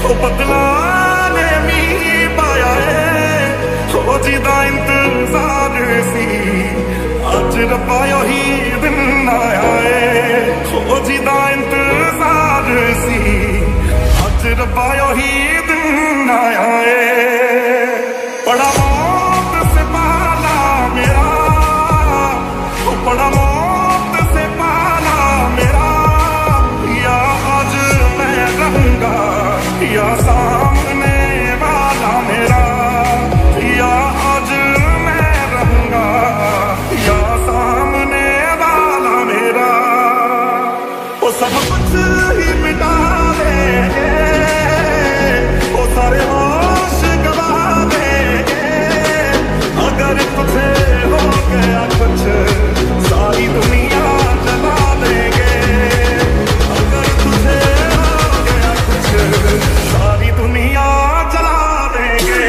बदला ने मी पाया है हो जिदा इंतजार सी अज रब्बा ही दिन आया है हो जिदा इंतजार सी अज रब्बा ही दिन आया है। बड़ा मौत से पाला मेरा बड़ा मौत से पाला मेरा या आज मैं रहूंगा या सामने वाला मेरा या आज मैं रहूंगा या सामने वाला मेरा वो सब कुछ ही मिटा देंगे वो सारे होश गवा देंगे अगर तुझे हो गया कुछ सारी दुनिया जला देंगे अगर तुझे हो गया कुछ सारी दुनिया जला देंगे।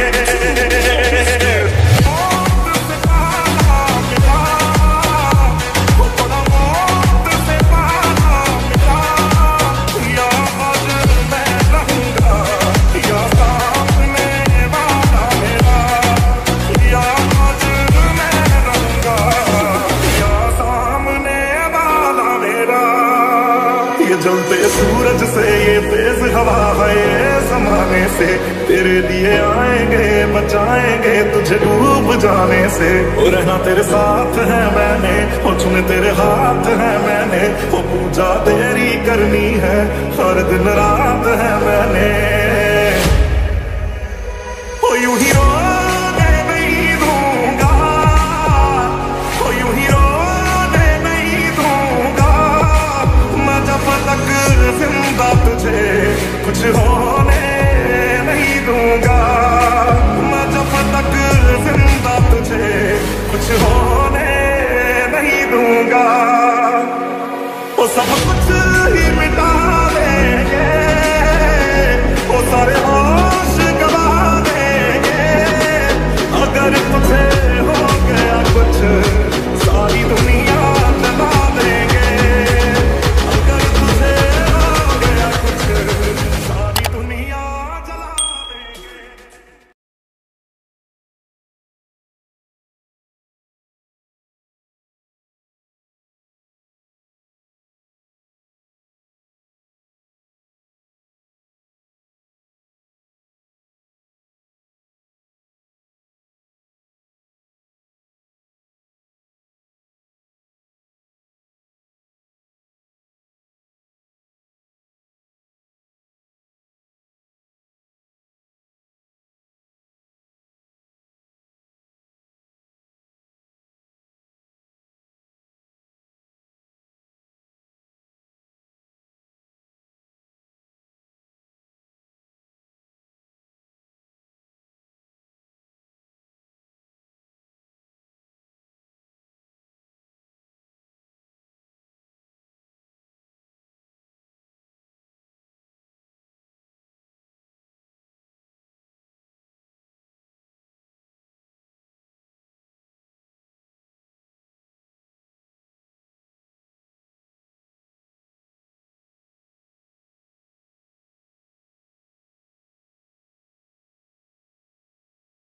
मौत से पाला मिला बड़ा मौत से पाला मिला या आज मैं रहूंगा या सामने वाला मेरा या आज मैं रहूंगा या सामने वाला मेरा। ये जलते सूरज से ये तेज हवा है ये जमाने से तेरे लिए आएंगे बचाएंगे तुझे डूब जाने से। वो रहना तेरे साथ है मैंने वो चुने तेरे हाथ है मैंने वो पूजा तेरी करनी है हर दिन रात है मैंने। वो यूं ही रोने नहीं दूंगा वो यूं ही रोने नहीं दूंगा मैं जब तक जिंदा तुझे कुछ होने नहीं दूंगा मैं जब तक जिंदा तुझे कुछ हो